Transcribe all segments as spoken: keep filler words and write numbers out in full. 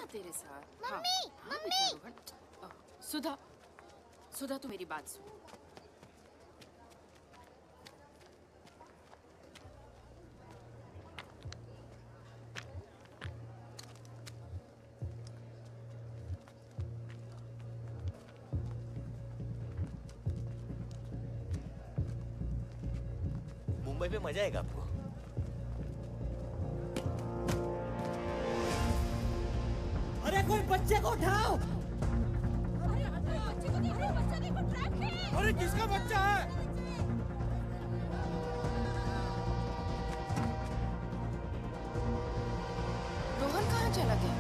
ना तेरे साथ। मम्मी, हाँ, मम्मी। हाँ, सुधा, सुधा तू मेरी बात सुन। मुंबई में मजा आएगा आपको। अरे कोई बच्चे को उठाओ। अरे बच्चे को देखो, बच्चा देखो, ट्रैप है। अरे किसका बच्चा है? रोहन कहाँ चला गया?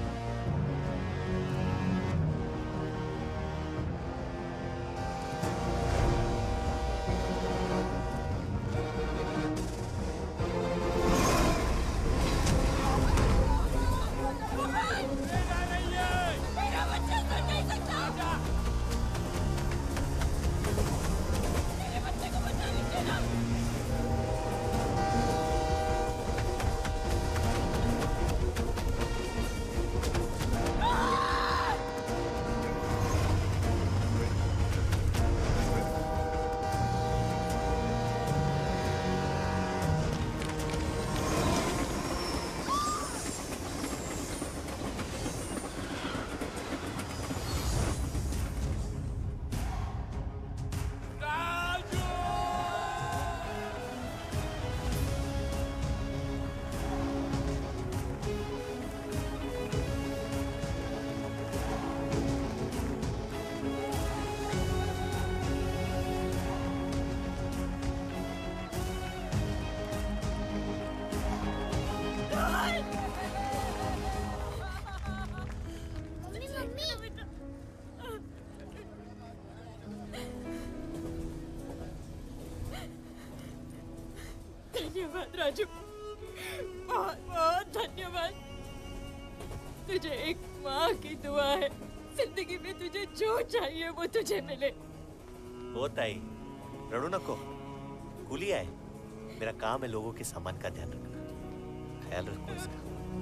धन्यवाद राजू, बहुत बहुत धन्यवाद। तुझे एक माँ की दुआ है, जिंदगी में तुझे जो चाहिए वो तुझे मिले। ओ ताई, रणु नको, कुलिया है। मेरा काम है लोगों के सामान का ध्यान रखना, ख्याल रखो इसका।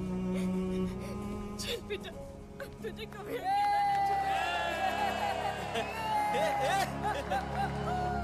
चल बेटा, अब तुझे कभी